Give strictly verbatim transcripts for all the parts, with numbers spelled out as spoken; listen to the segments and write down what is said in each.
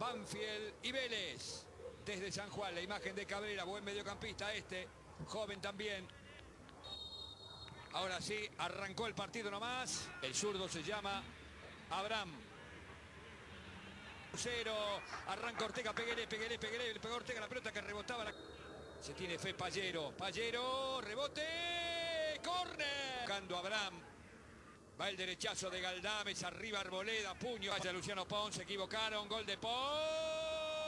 Banfield y Vélez. Desde San Juan, la imagen de Cabrera, buen mediocampista este, joven también. Ahora sí, arrancó el partido nomás. El zurdo se llama Abraham. Cero, arranca Ortega, peguele, peguele, peguele, le pegó Ortega la pelota que rebotaba. La... Se tiene fe Payero, Payero, rebote, córner. Buscando a Abraham. Va el derechazo de Galdames, arriba Arboleda, puño. Vaya Luciano Pons, se equivocaron, gol de Pons.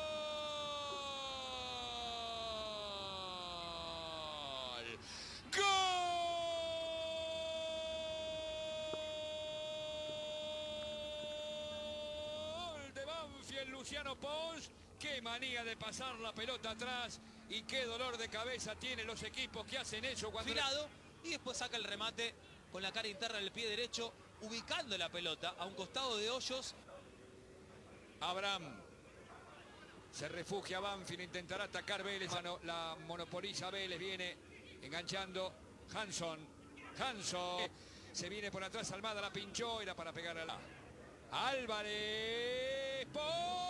Luciano Pons, qué manía de pasar la pelota atrás y qué dolor de cabeza tienen los equipos que hacen eso cuando... Filado, y después saca el remate con la cara interna del pie derecho, ubicando la pelota a un costado de Hoyos. Abraham se refugia Banfield, intentará atacar Vélez, la monopoliza Vélez, viene enganchando Hanson, Hanson, se viene por atrás Almada, la pinchó, era para pegar a la... Álvarez, ¡Pons!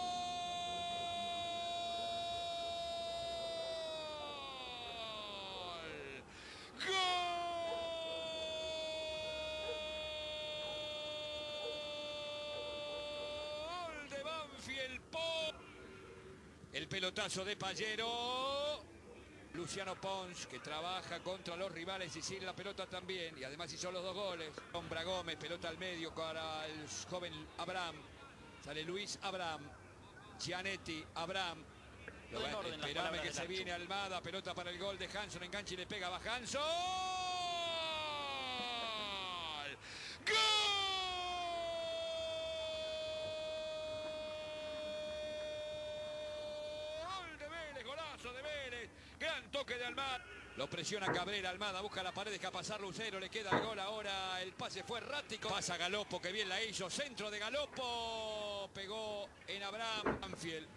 El pelotazo de Payero. Luciano Pons, que trabaja contra los rivales y sin la pelota también. Y además hizo los dos goles. Sombra Gómez, pelota al medio para el joven Abraham. Sale Luis Abraham. Gianetti, Abraham. Lo va, esperame que se viene Almada. Pelota para el gol de Hanson. Enganche y le pega. Va Hanson. ¡Gol! De Vélez, gran toque de Almada, lo presiona Cabrera, Almada busca la pared, deja pasar Lucero, le queda el gol ahora, el pase fue errático, pasa Galopo, que bien la hizo, centro de Galopo, pegó en Abraham, Banfield,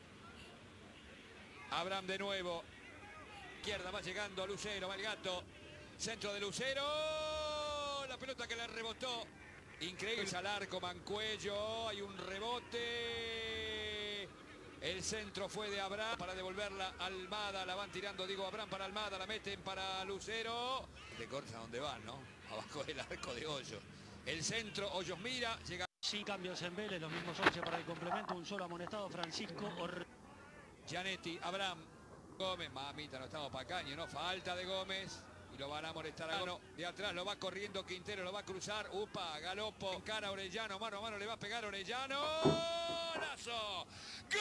Abraham de nuevo, izquierda va llegando Lucero, va el gato, centro de Lucero, la pelota que le rebotó, increíble, al arco Mancuello, hay un rebote. El centro fue de Abraham para devolverla a Almada. La van tirando, digo, Abraham para Almada. La meten para Lucero. De corta donde van, ¿no? Abajo del arco de Hoyos. El centro, Hoyos mira. Llega. Sí, cambios en Vélez. Los mismos once para el complemento. Un solo amonestado, Francisco Or... Gianetti, Abraham. Gómez. Mamita, no estamos para caño, ¿no? Falta de Gómez. Y lo van a molestar a uno de atrás. Lo va corriendo Quintero. Lo va a cruzar. Upa, Galopo. Encara Orellano. Mano a mano le va a pegar Orellano. ¡Golazo! ¡Gol!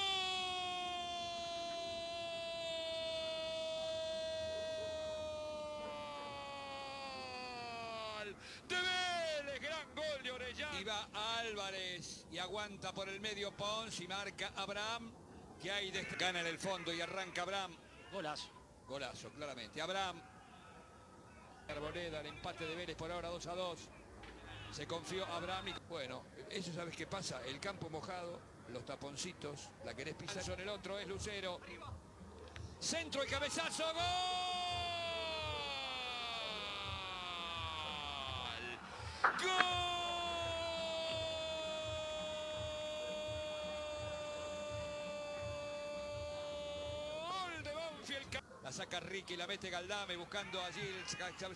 De Vélez, gran gol de Orellano. Y va Álvarez y aguanta por el medio Pons y marca Abraham, que hay de... Gana en el fondo y arranca Abraham. Golazo. Golazo, claramente. Abraham. Arboleda, el empate de Vélez por ahora dos a dos. Se confió Abraham y... Bueno, eso sabes qué pasa. El campo mojado, los taponcitos, la querés pisar son el otro, es Lucero. Centro y cabezazo, ¡gol! ¡Gol de Banfield! La saca Ricky, la mete Galdame buscando allí el